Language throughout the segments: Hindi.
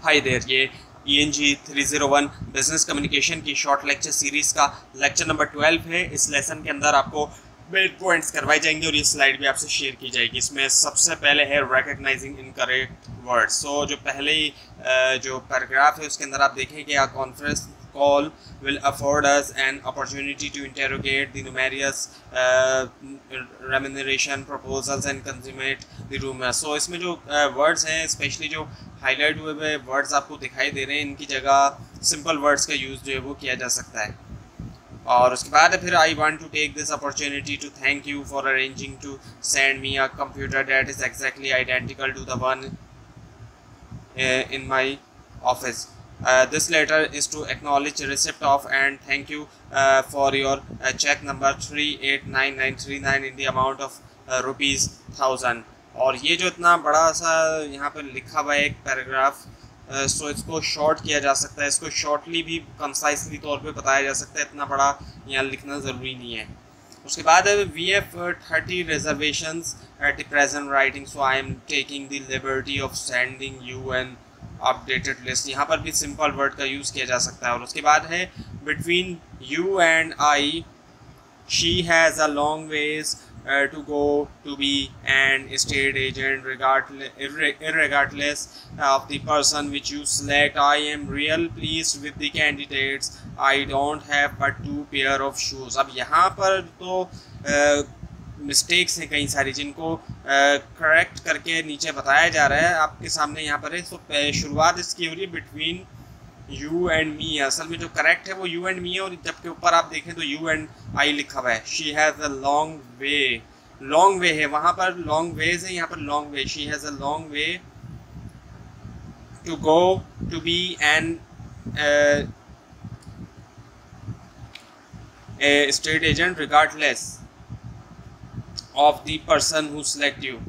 हाय देयर, ये ENG 301 बिजनेस कम्युनिकेशन की शॉर्ट लेक्चर सीरीज़ का लेक्चर नंबर 12 है। इस लेसन के अंदर आपको मेन पॉइंट्स करवाए जाएंगे और ये स्लाइड भी आपसे शेयर की जाएगी। इसमें सबसे पहले है रिकग्नाइजिंग इनकरेक्ट वर्ड्स। सो जो पहले ही जो पैराग्राफ है उसके अंदर आप देखें कि conference call will afford us an opportunity to interrogate the numerous remuneration proposals and consummate the rumors। So इसमें जो वर्ड्स हैं, स्पेशली जो हाईलाइट हुए वर्ड्स आपको दिखाई दे रहे हैं, इनकी जगह सिंपल वर्ड्स का यूज़ जो है वो किया जा सकता है। और उसके बाद फिर I want to take this opportunity to thank you for arranging to send me a computer that is exactly identical to the one in my office. This letter is to acknowledge receipt of and thank you for your check number 389939 in the amount of ₹1000। और ये जो इतना बड़ा सा यहाँ पर लिखा हुआ है एक पैराग्राफ, सो इसको शॉर्ट किया जा सकता है, इसको शॉर्टली भी कंसाइसली तौर पे बताया जा सकता है, इतना बड़ा यहाँ लिखना ज़रूरी नहीं है। उसके बाद we have 30 reservations at the present writing, so I am taking the liberty of sending you an updated list. यहाँ पर भी सिंपल वर्ड का यूज़ किया जा सकता है। और उसके बाद है between you and I she has a long ways to go to be an estate agent irregardless of the person which you select. I am real pleased with the candidates. I don't have but 2 pair of shoes। अब यहाँ पर तो मिस्टेक्स हैं कई सारी जिनको करेक्ट करके नीचे बताया जा रहा है आपके सामने यहाँ पर है। तो शुरुआत इसकी हो रही है बिटवीन यू एंड मी। असल में जो करेक्ट है वो यू एंड मी है, और जबकि ऊपर आप देखें तो यू एंड आई लिखा हुआ है। She has a long way है, वहाँ पर लॉन्ग वेज है, यहाँ पर long way. She has a long way to go to be an estate agent regardless of the person who select you।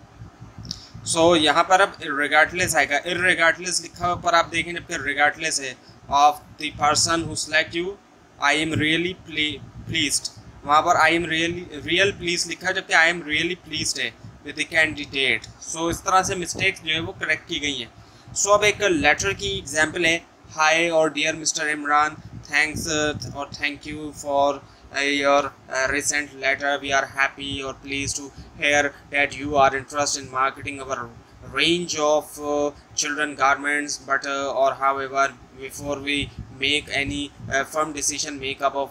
सो यहाँ पर अब regardless आएगा, irregardless लिखा हुआ पर आप देखें जबकि regardless है of the person who select you। I am really pleased, वहाँ पर I am real pleased लिखा है जबकि I am really pleased है with the candidate। सो इस तरह से मिस्टेक्स जो है वो करेक्ट की गई हैं। सो अब एक लेटर की एग्जाम्पल है। हाय और डियर मिस्टर इमरान, थैंक्स और thank you for your recent letter. We are happy or pleased to hear that you are interested in marketing our range of children garments, but or however before we make any firm decision make up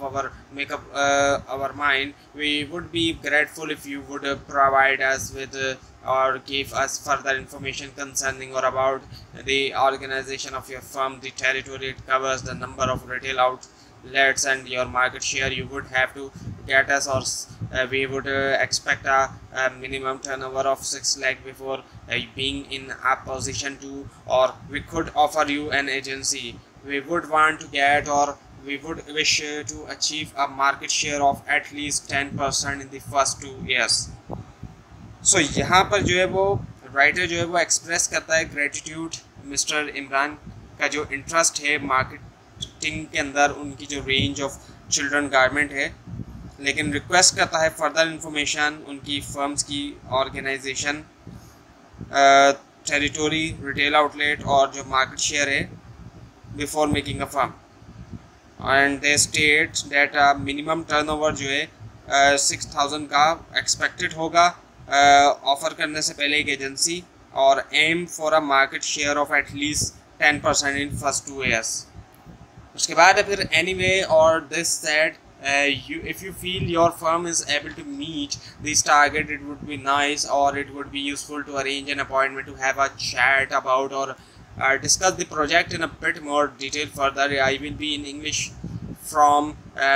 our mind, we would be grateful if you would provide us with or give us further information concerning or about the organization of your firm, the territory it covers, the number of retail outlets and your market share you would have to get us, or we would expect a minimum turnover of 6 lakh before being in a position to, or we could offer you an agency. We would want to get, or we would wish to achieve a market share of at least 10% in the first 2 years। So यहाँ पर जो है वो राइटर जो है वो एक्सप्रेस करता है ग्रेटिट्यूड मिस्टर इमरान का जो इंटरेस्ट है मार्केटिंग के अंदर, उनकी जो रेंज ऑफ चिल्ड्रन गारमेंट है, लेकिन रिक्वेस्ट करता है फर्दर इंफॉर्मेशन उनकी फर्म्स की ऑर्गेनाइजेशन, टेरिटोरी, रिटेल आउटलेट और जो मार्केट शेयर है before making a firm. And they state that minimum turnover जो है 6000 का एक्सपेक्टेड होगा ऑफ़र करने से पहले एक एजेंसी, और aim for a market share of at least 10% in first 2 years। उसके बाद फिर एनीवे और this that if you feel your firm is able to meet this target, it would be nice or it would be useful to arrange an appointment to have a chat about or discuss the project in a bit more detail further. I will be in English from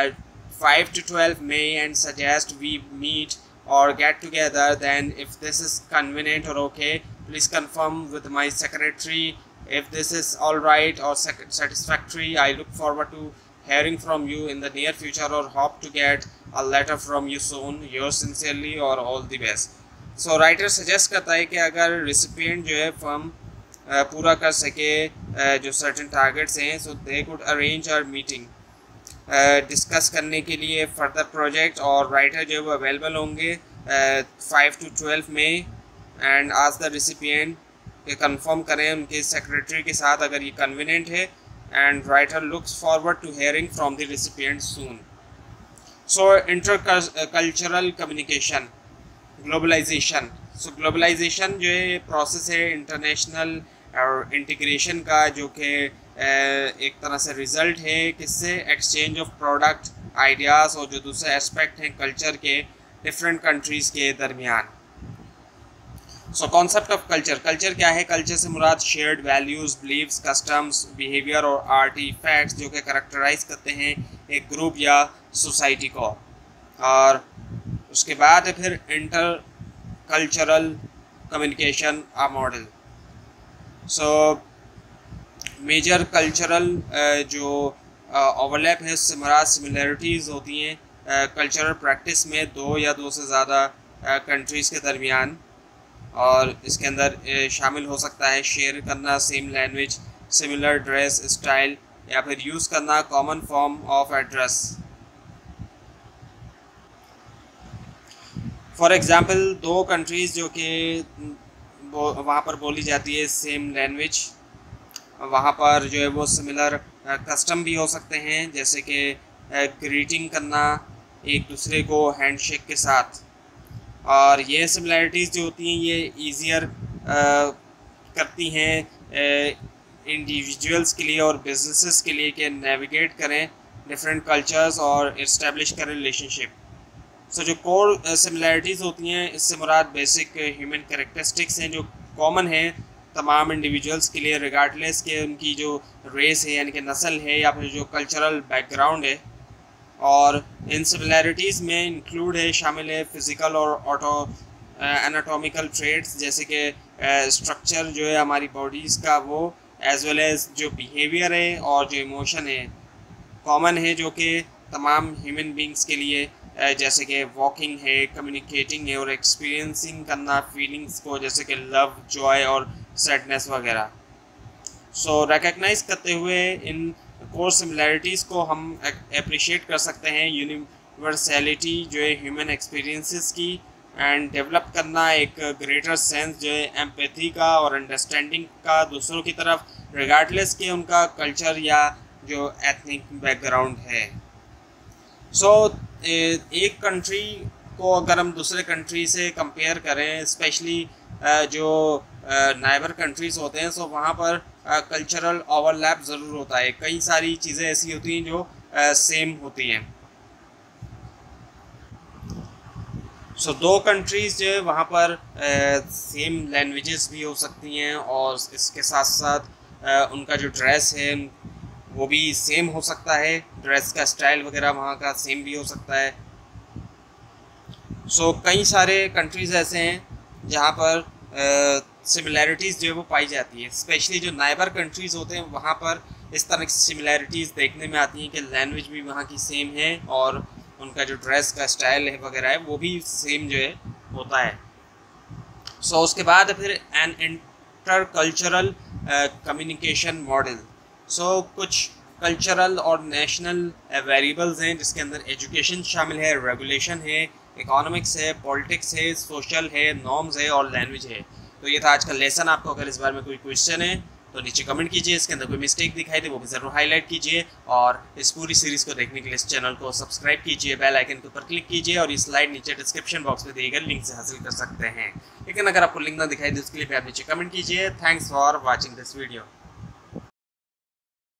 5 to 12 May and suggest we meet or get together then. If this is convenient or okay, please confirm with my secretary. If this is all right or satisfactory, I look forward to hearing from you in the near future or hope to get a letter from you soon. Yours sincerely or all the best। So writer suggest करता है कि अगर रिसिपिएंट जो है फर्म पूरा कर सके जो सर्टेन टारगेट्स हैं, so they could arrange our meeting discuss करने के लिए फर्दर प्रोजेक्ट, और राइटर जो है वो अवेलेबल होंगे 5 to 12 May and ask the recipient कि कंफर्म करें उनके सेक्रेटरी के साथ अगर ये कन्वीनियंट है, and writer looks forward to hearing from the recipient soon. So intercultural communication, globalisation. So globalisation जो है प्रोसेस है इंटरनेशनल और इंटीग्रेशन का, जो कि एक तरह से रिजल्ट है किससे, एक्सचेंज ऑफ प्रोडक्ट, आइडियाज़ और जो दूसरे एस्पेक्ट हैं कल्चर के डिफरेंट कंट्रीज़ के दरमियान। So concept of culture, culture क्या है? कल्चर से मुराद shared values, beliefs, customs, behaviour और आर्टिफैक्ट्स जो कि करैक्टराइज करते हैं एक ग्रुप या सोसाइटी को। और उसके बाद है फिर intercultural communication a model. So major cultural जो ओवरलैप है उससे मुराद सिमिलरिटीज़ होती हैं कल्चरल प्रैक्टिस में दो या दो से ज़्यादा कंट्रीज़ के दरमियान, और इसके अंदर शामिल हो सकता है शेयर करना same language, similar dress style, या फिर यूज़ करना common form of address. For example दो कंट्रीज़ जो कि वहाँ पर बोली जाती है सेम लैंग्वेज, वहाँ पर जो है वो सिमिलर कस्टम भी हो सकते हैं, जैसे कि ग्रीटिंग करना एक दूसरे को हैंडशेक के साथ। और ये सिमिलैरिटीज़ जो होती हैं ये ईज़ियर करती हैं इंडिविजुअल्स के लिए और बिजनेसेस के लिए कि नेविगेट करें डिफरेंट कल्चर्स और इस्टेब्लिश करें रिलेशनशिप। सो जो कोर सिमिलैरिटीज़ होती हैं इससे मुराद बेसिक ह्यूमन कैरेक्टरिस्टिक्स हैं जो कॉमन हैं तमाम इंडिविजुअल्स के लिए, रिगार्डलेस के उनकी जो रेस है यानी कि नस्ल है या फिर जो कल्चरल बैकग्राउंड है। और इन सिमिलैरिटीज़ में इंक्लूड है, शामिल है फिज़िकल और एनाटॉमिकल ट्रेड्स, जैसे कि स्ट्रक्चर जो है हमारी बॉडीज़ का वो, एज वेल एज जो बिहेवियर है और जो इमोशन है कॉमन है जो कि तमाम ह्यूमन बींग्स के लिए, जैसे कि वॉकिंग है, कम्युनिकेटिंग है और एक्सपीरियंसिंग करना फीलिंग्स को, जैसे कि लव, जॉय और सैडनेस वगैरह। सो रिकग्नाइज करते हुए इन कोर सिमिलैरिटीज़ को हम अप्रिशिएट कर सकते हैं यूनिवर्सैलिटी जो है ह्यूमन एक्सपीरियंसेस की, एंड डेवलप करना एक ग्रेटर सेंस जो है एम्पैथी का और अंडरस्टैंडिंग का दूसरों की तरफ, रिगार्डलेस के उनका कल्चर या जो एथनिक बैकग्राउंड है। सो एक कंट्री को अगर हम दूसरे कंट्री से कंपेयर करें, स्पेशली जो नाइबर कंट्रीज़ होते हैं, सो वहाँ पर कल्चरल ओवरलैप ज़रूर होता है। कई सारी चीज़ें ऐसी होती हैं जो सेम होती हैं। सो दो कंट्रीज़ जो है वहाँ पर सेम लैंग्वेजेस भी हो सकती हैं और इसके साथ साथ उनका जो ड्रेस है वो भी सेम हो सकता है, ड्रेस का स्टाइल वगैरह वहाँ का सेम भी हो सकता है। सो कई सारे कंट्रीज़ ऐसे हैं जहाँ पर सिमिलैरिटीज़ जो है वो पाई जाती है, स्पेशली जो नाइबर कंट्रीज़ होते हैं वहाँ पर इस तरह की सिमिलैरिटीज़ देखने में आती हैं कि लैंग्वेज भी वहाँ की सेम है और उनका जो ड्रेस का स्टाइल है वगैरह है वो भी सेम जो है होता है। सो उसके बाद फिर an intercultural communication model. So कुछ कल्चरल और नेशनल वेरिएबल्स हैं जिसके अंदर एजुकेशन शामिल है, रेगुलेशन है, इकोनॉमिक्स है, पॉलिटिक्स है, सोशल है, नॉर्म्स है और लैंग्वेज है। तो ये था आज का लेसन। आपको अगर इस बारे में कोई क्वेश्चन है तो नीचे कमेंट कीजिए, इसके अंदर कोई मिस्टेक दिखाई दे वो भी ज़रूर हाईलाइट कीजिए, और इस पूरी सीरीज़ को देखने के लिए इस चैनल को सब्सक्राइब कीजिए, बेल आइकन के ऊपर क्लिक कीजिए और ये स्लाइड नीचे डिस्क्रिप्शन बॉक्स में दिए गए लिंक से हासिल कर सकते हैं। लेकिन अगर आपको लिंक ना दिखाई दे उसके लिए आप नीचे कमेंट कीजिए। Thanks for watching this video.